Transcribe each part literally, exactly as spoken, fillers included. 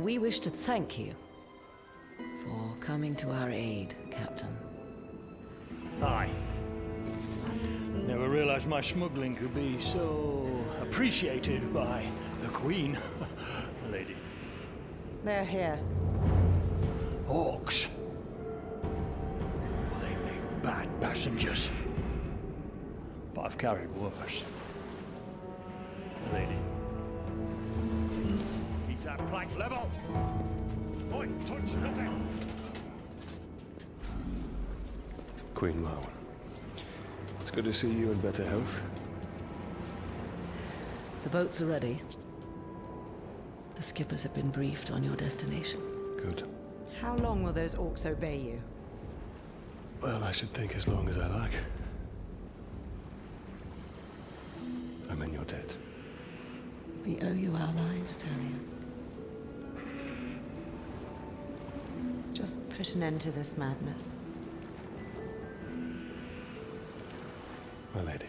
We wish to thank you for coming to our aid, Captain. Aye. Never realized my smuggling could be so appreciated by the Queen, lady. They're here. Orcs. Well, they make bad passengers. But I've carried worse. Lady. Keep that plank level. Oi, touch nothing. Queen Marwen. It's good to see you in better health. The boats are ready. The skippers have been briefed on your destination. Good. How long will those orcs obey you? Well, I should think as long as I like. I'm in your debt. We owe you our lives, Talion. Just put an end to this madness. My lady.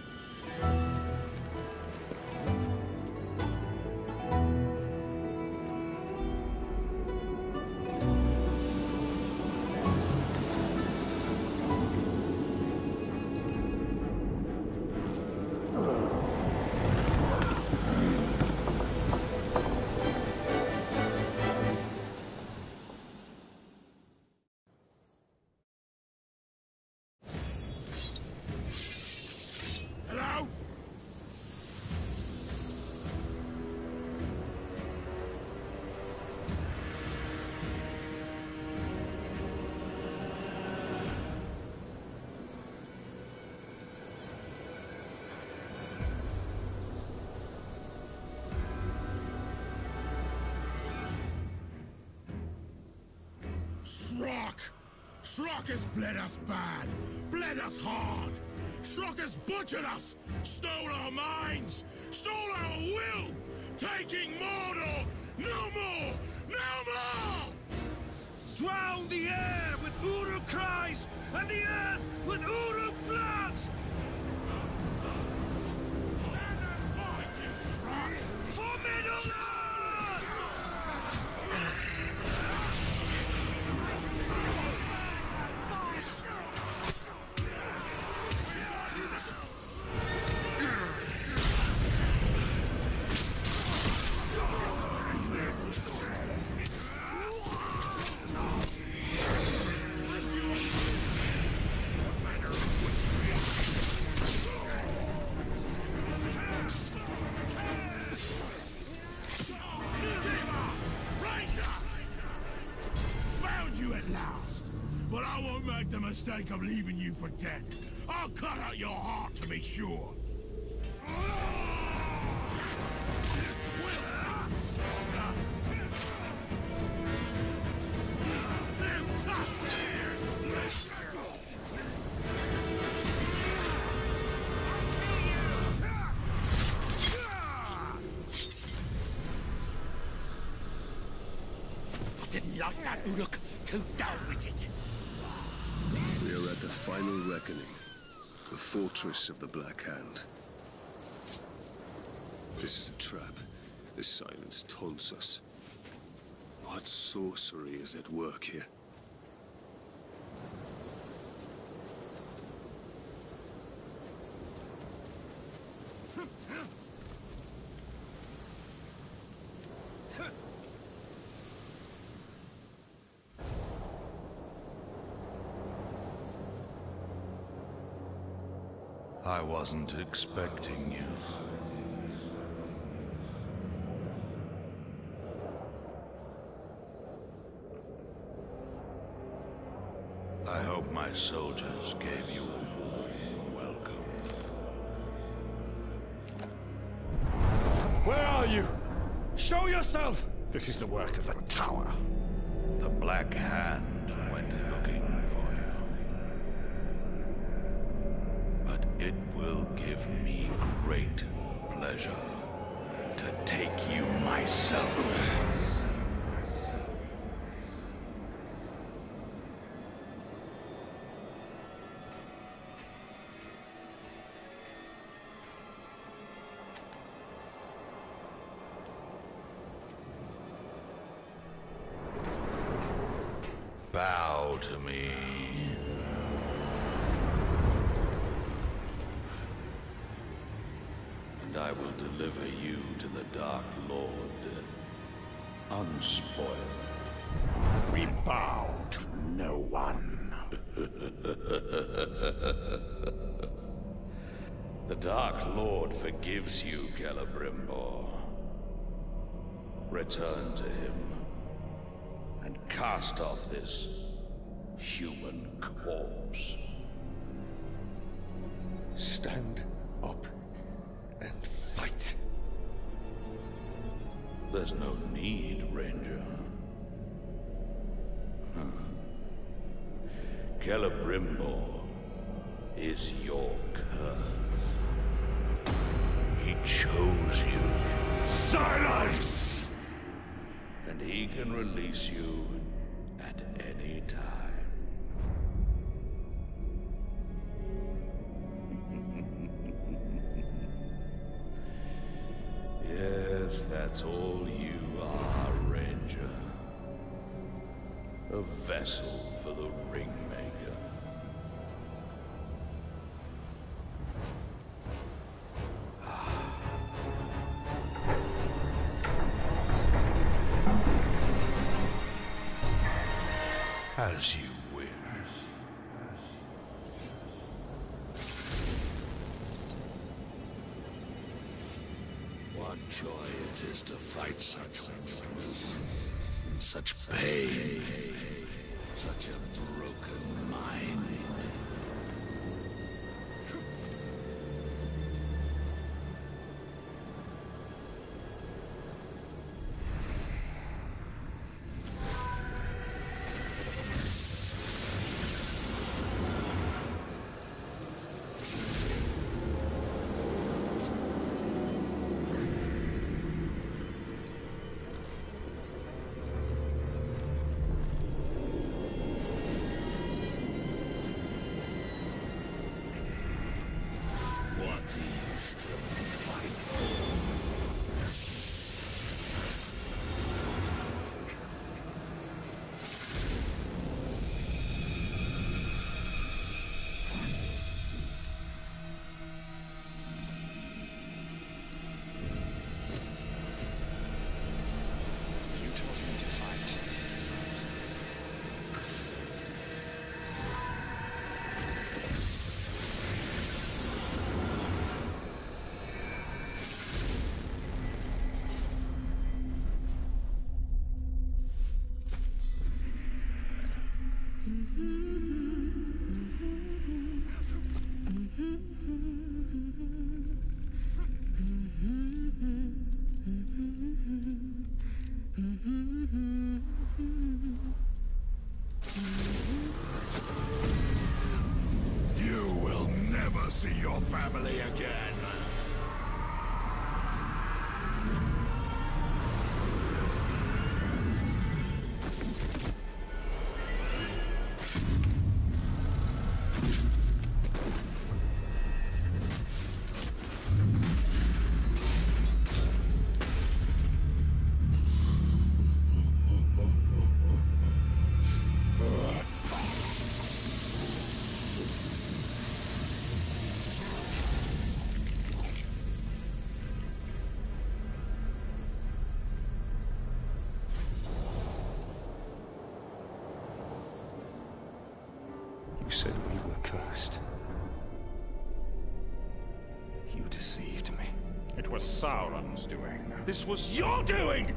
Shrok! Shrok has bled us bad, bled us hard. Shrok has butchered us, stole our minds, stole our will, taking Mordor! No more! No more! Drown the air with Uruk cries, and the earth with Uruk blood! For Middle-earth! You at last, but I won't make the mistake of leaving you for dead. I'll cut out your heart to be sure. Didn't like that, Uruk. Too dull-witted. We are at the final reckoning. The fortress of the Black Hand. This is a trap. This silence taunts us. What sorcery is at work here? I wasn't expecting you. I hope my soldiers gave you a warm welcome. Where are you? Show yourself! This is the work of the Tower. The Black Hand went looking for you. But it will give me great pleasure to take you myself. Bow to me. And I will deliver you to the Dark Lord, unspoiled. We bow to no one. The Dark Lord forgives you, Celebrimbor. Return to him and cast off this human corpse. Stand up and fight. There's no need, Ranger. Huh. Celebrimbor is your curse. He chose you. Silence! And he can release you at any time. Yes, that's all you are, Ranger. A vessel for the Ringmaker. As you wish. What joy it is to fight such such pain, such a broken mind. You will never see your family again. You said we were cursed. You deceived me. It was Sauron's doing. This was your doing!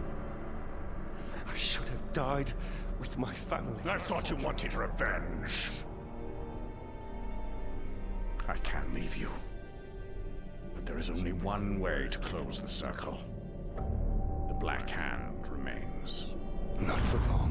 I should have died with my family. I thought you wanted revenge. I can leave you. But there is only one way to close the circle. The Black Hand remains. Not for long.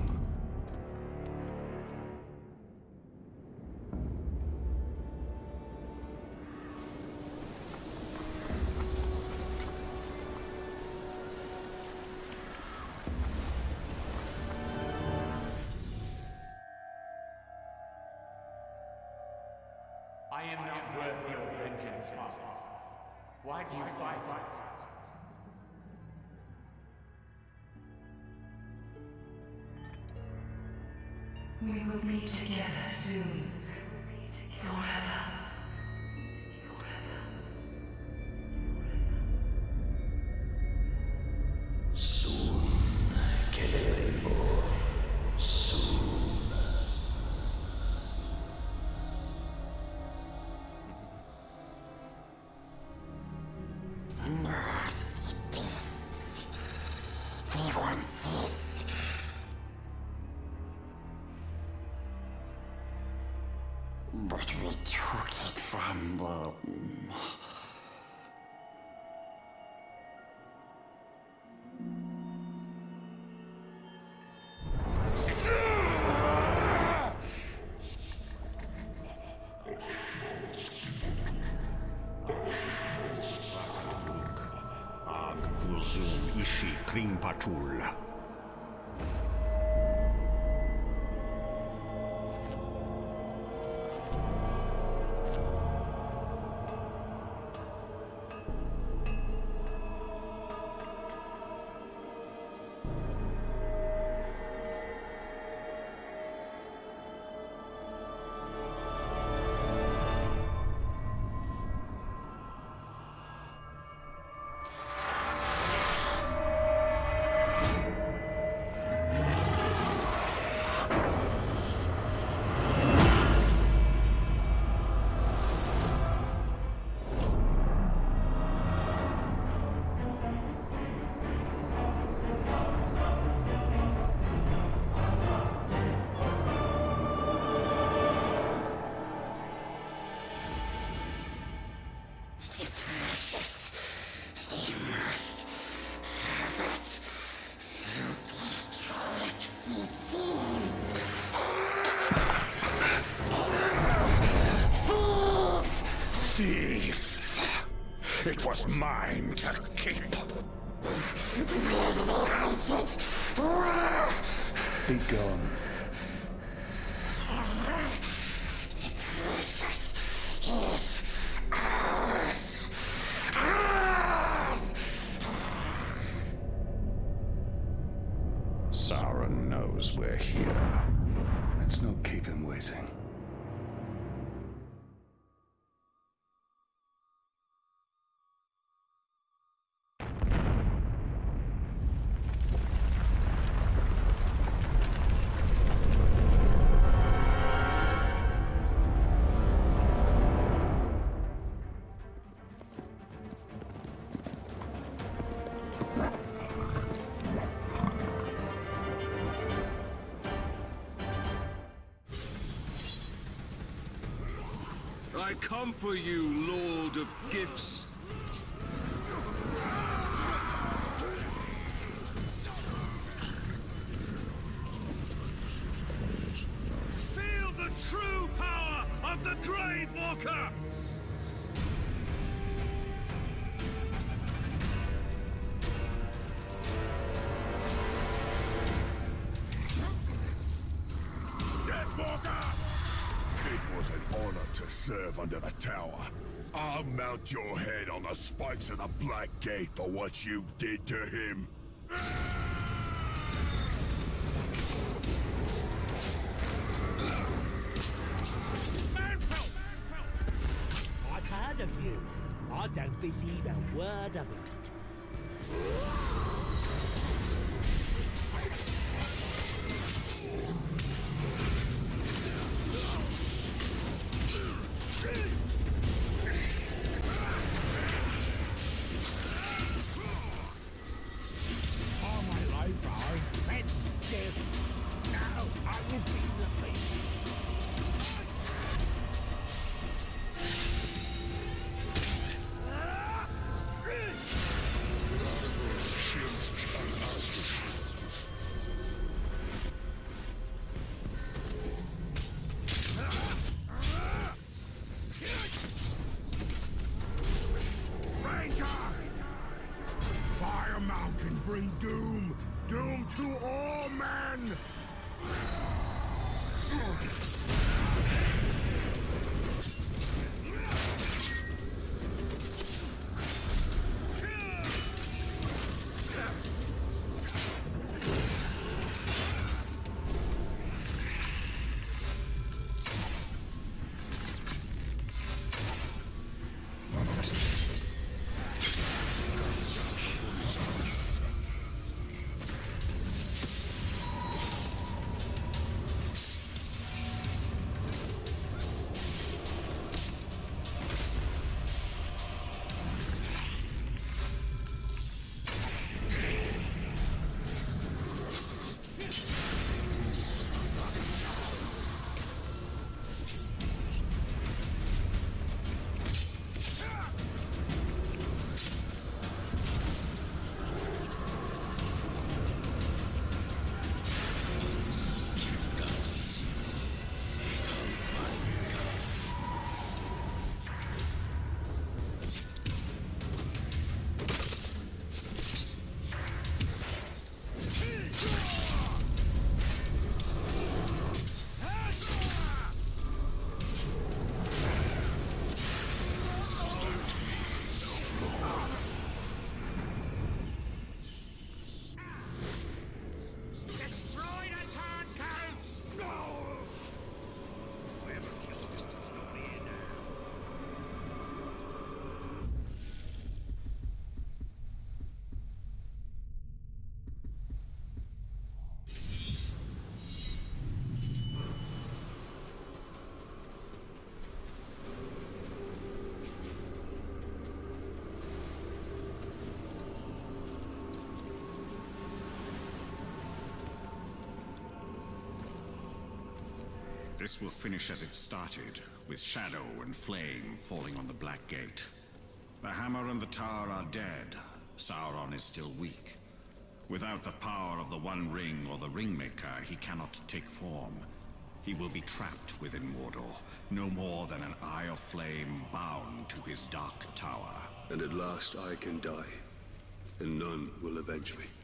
I am not worth your vengeance, Father. Why do you fight? We will be together soon. Forever. Soon, Celebrimbor. Soon. Nasty beasts. We want this. But we took it from them. Ag Buzum Ishi Krimpatul. Thief! It was mine to keep. Be gone. Sauron knows we're here. Let's not keep him waiting. I come for you, Lord of Gifts. Feel the true power of the Grave Walker! Deathwalker! It was an honor to serve under the tower. I'll mount your head on the spikes of the Black Gate for what you did to him. I've heard of you. I don't believe a word of it. All my life I've fed death. Now I will be the faceless. Fire Mountain bring doom, doom to all men. This will finish as it started, with shadow and flame falling on the Black Gate. The hammer and the tower are dead. Sauron is still weak. Without the power of the One Ring or the Ringmaker, he cannot take form. He will be trapped within Mordor, no more than an eye of flame bound to his dark tower. And at last I can die, and none will avenge me.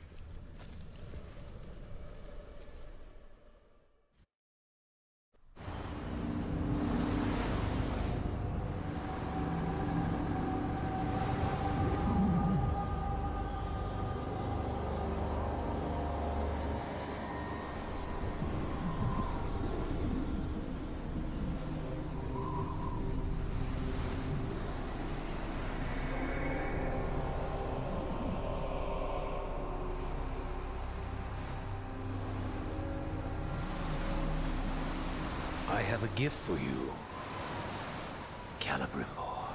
I have a gift for you, Celebrimbor.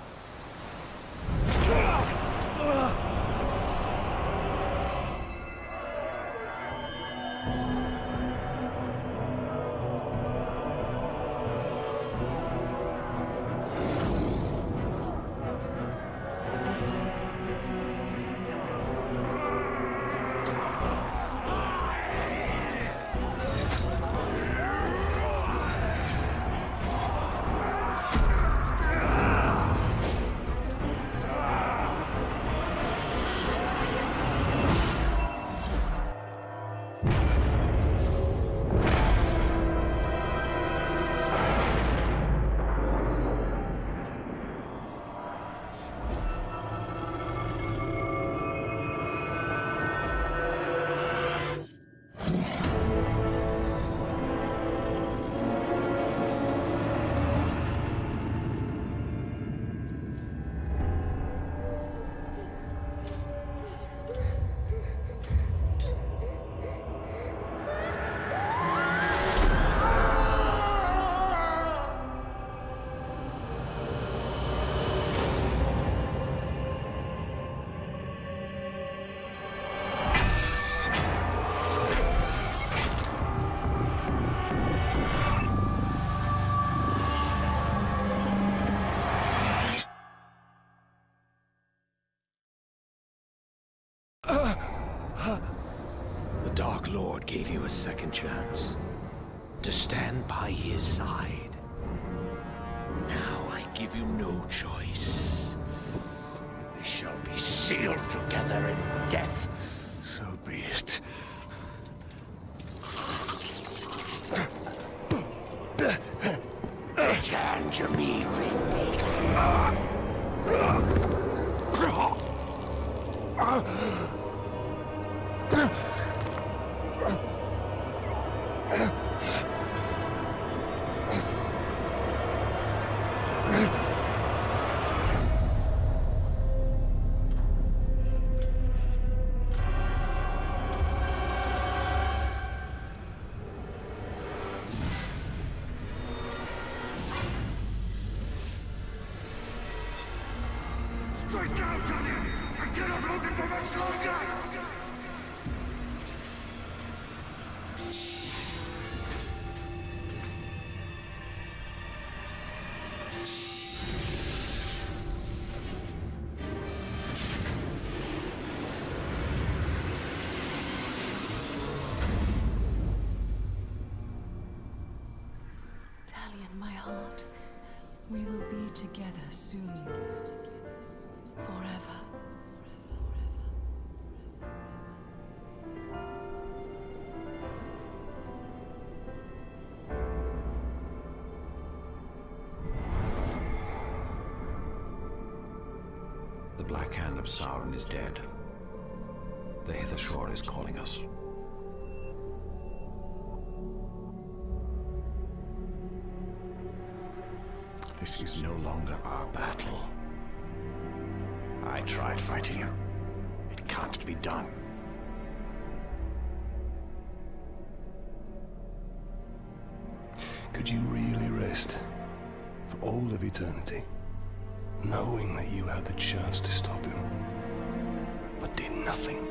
The Dark Lord gave you a second chance to stand by his side. Now I give you no choice. We shall be sealed together in death. So be it. Return to me, Ringmaker. Strike out on him! I cannot hold him for much longer! Talion, my heart, we will be together soon. Forever. The Black Hand of Sauron is dead. The Hither Shore is calling us. This is no longer our battle. I tried fighting you. It can't be done. Could you really rest for all of eternity, knowing that you had the chance to stop him, but did nothing?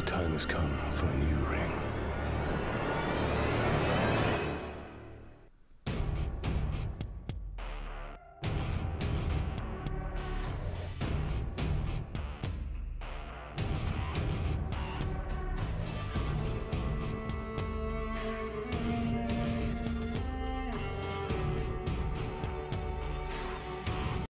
time has come for a new ring.